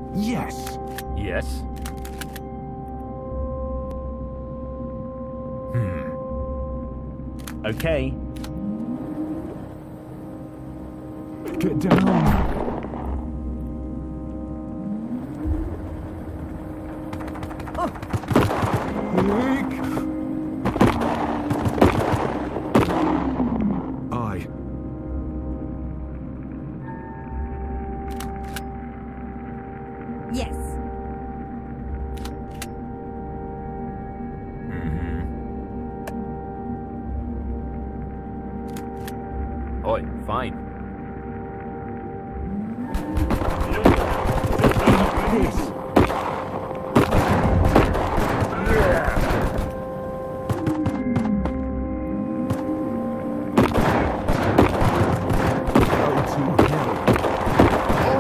Yes. Yes. Okay. Get down. Aye. Yes. Oi, fine. This. Go to hell.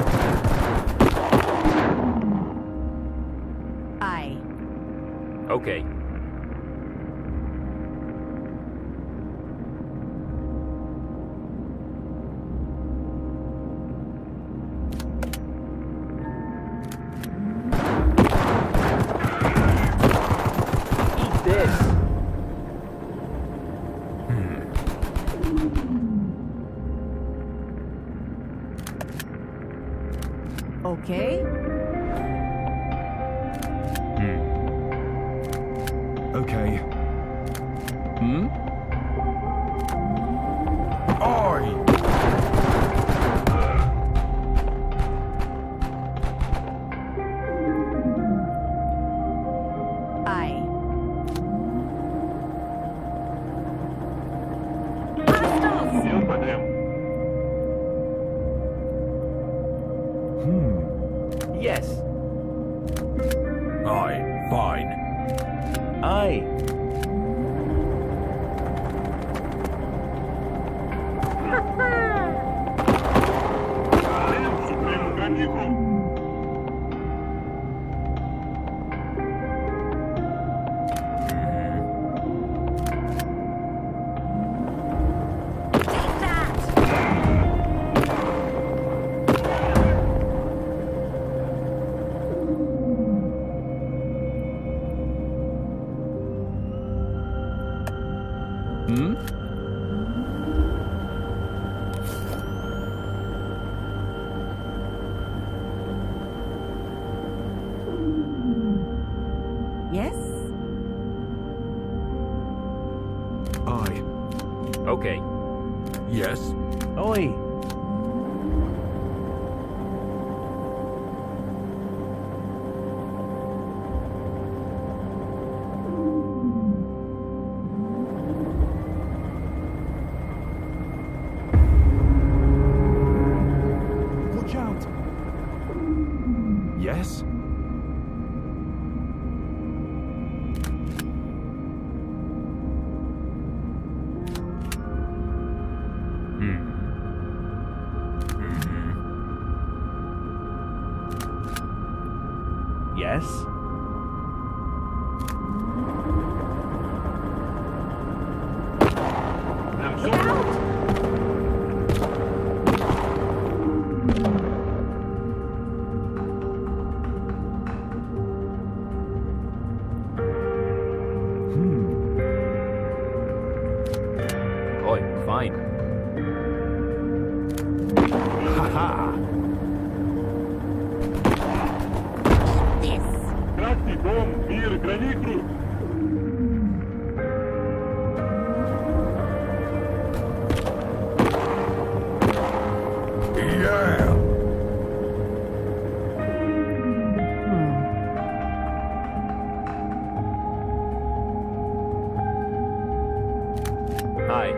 Aye. Okay. Eat this. Okay. Okay. Aye. Aye. Hostiles! Yes. Aye. Fine. Aye. Take that! Yes? Aye. Okay. Yes. Oi. Watch out. Yes. Yes. Look out! Oi, fine. Ha-ha. This! Красный дом, мир, границу! Yeah. Aye.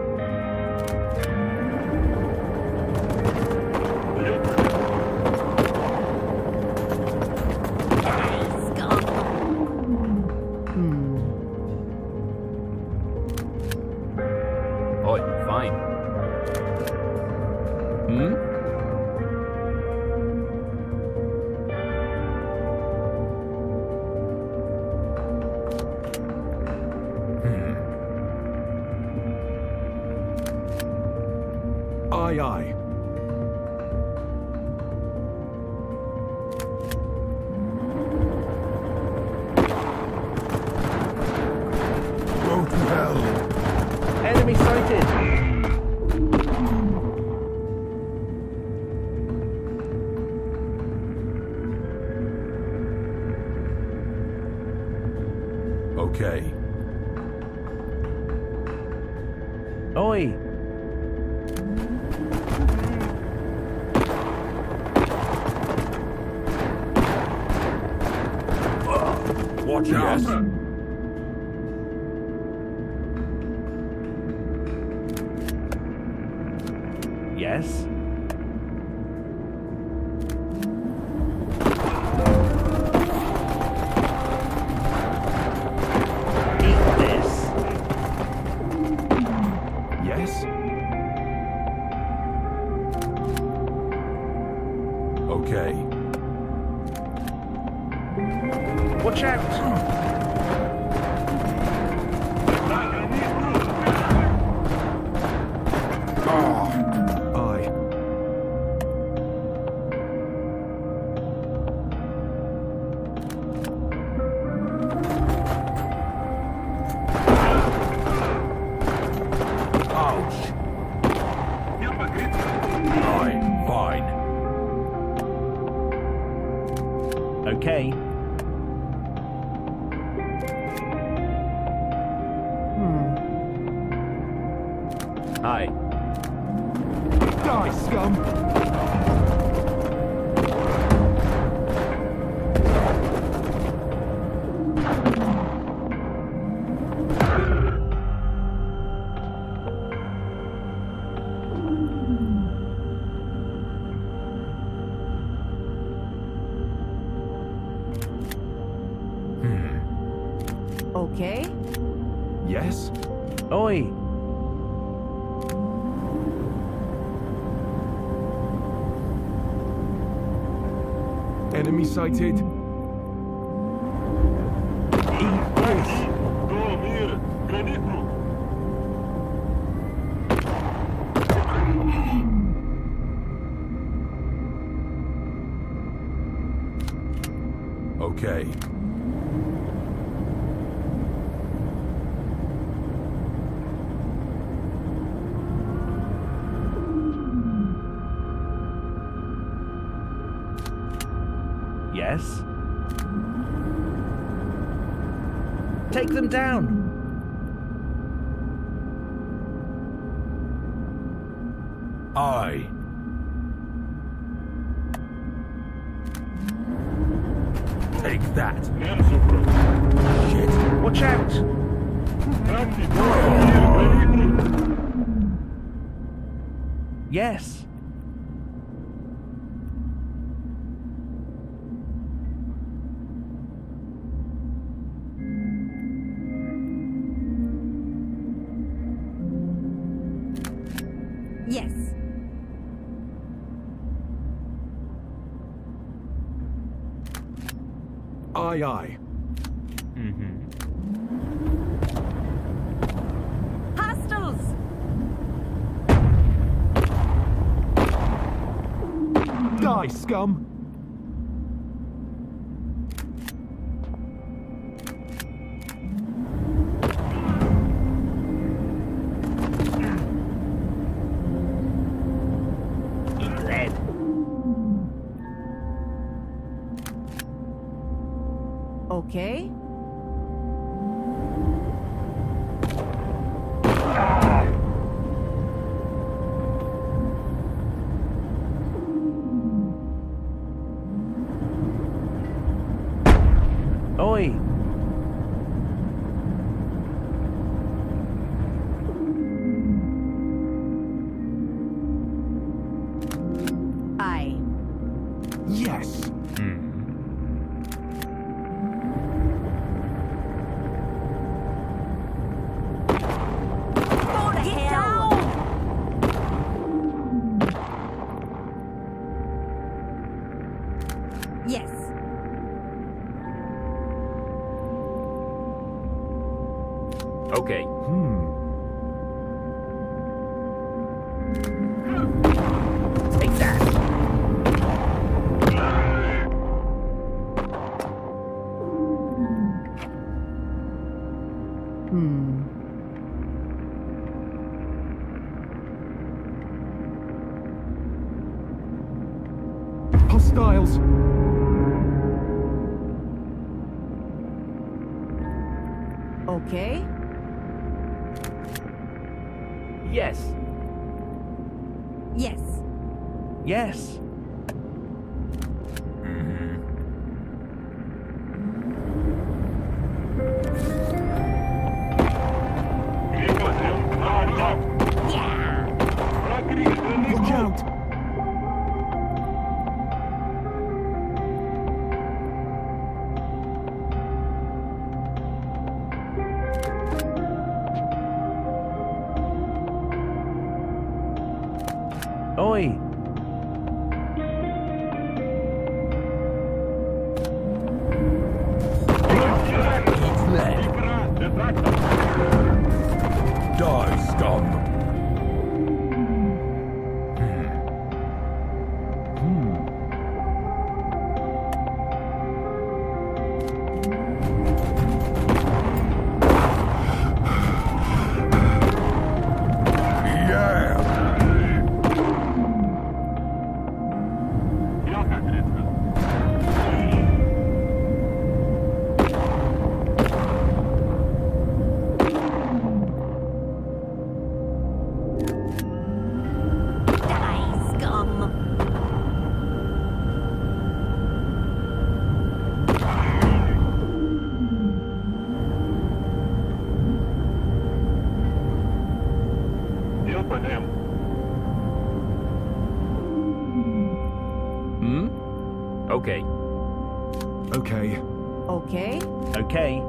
Oi, fine. Aye, aye. Okay. Oi! Watch out! Yes. Yes? Eat this. Yes. Okay. Watch out! Aye. Ouch. Aye. Fine. Okay. Hi. Die, scum! Okay. Yes. Oi! Enemy sighted. Eat this! До, мир! Границу! Okay. Yes? Take them down! Aye. Take that. Мерзость! Shit. Watch out! Братья, дом, мир, границу! Yes! Yes. Aye, aye. Hostiles! Die, scum! Eat lead! Okay. Oi! Aye. Yes. Go to hell! Yes. Okay. Take that! Hostiles. Okay. Yes. Yes. Yes. Приказ Маршал. Прокрыть Look границу. out! Oi. Игра. Ретрактор. Die, scum! Yeah! Я как редко. Die, scum. Дел ПМ. Okay. Okay. Okay. Okay.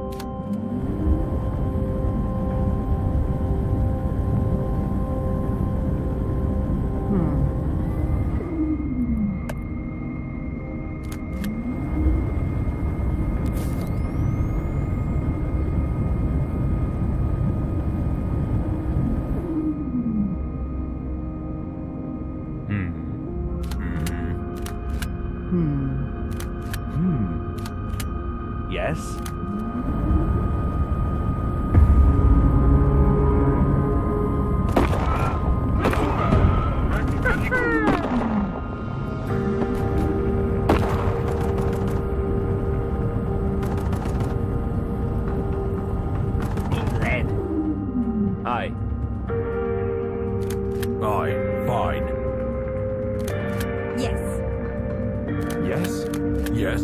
Yes. Lead. Aye. Aye, fine. Yes. Yes? Yes?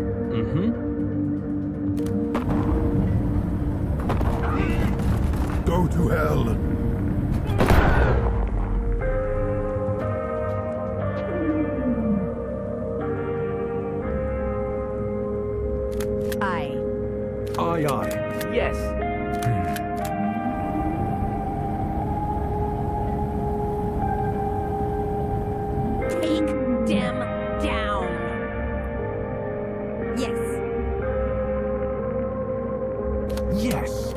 Go to hell! Aye. Aye, aye. Yes. Take them down. Yes. Yes!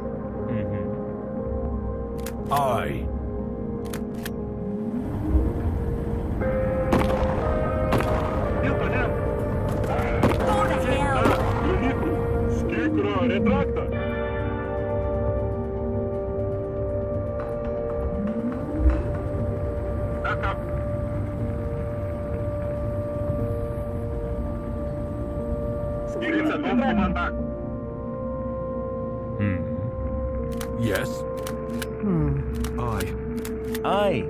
Aye. Дел ПМ. Go to hell. Границу. Скикра. Ретрактор. Так. Скирица, дом команда. Yes? Aye. Aye.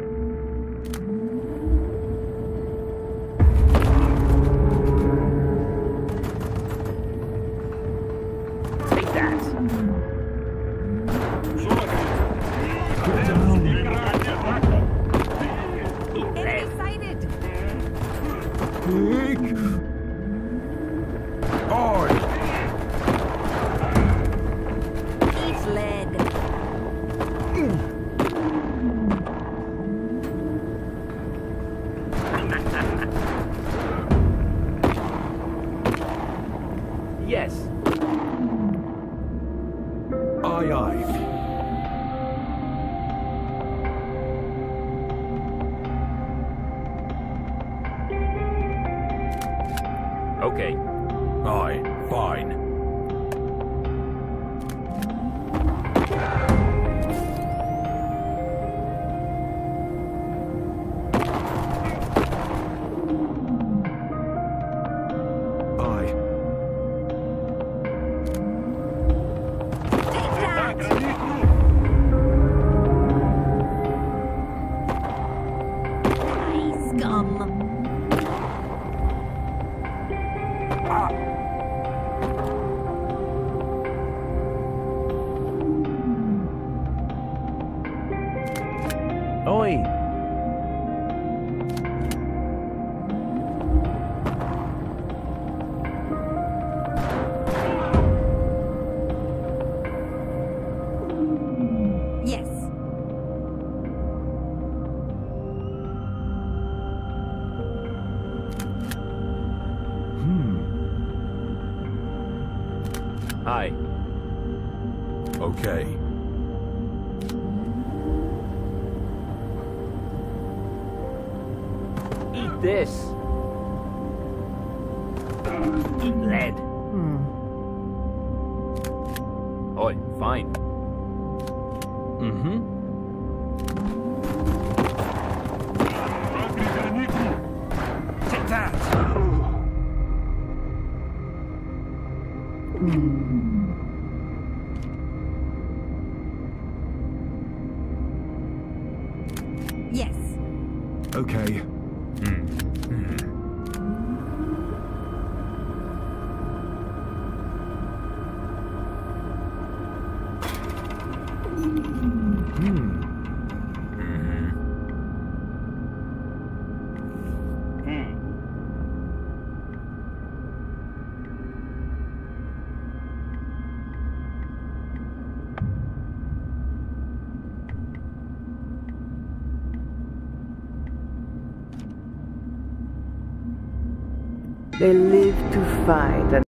Take that. Get down! Enemy sighted. Pig! Aye! Eat lead. Yes. Aye, aye. Okay. Aye, fine. Take Aye. Okay. Eat this. Eat lead. Oi, fine. Mm-hmm. Take that. Yes. Okay. They live to fight and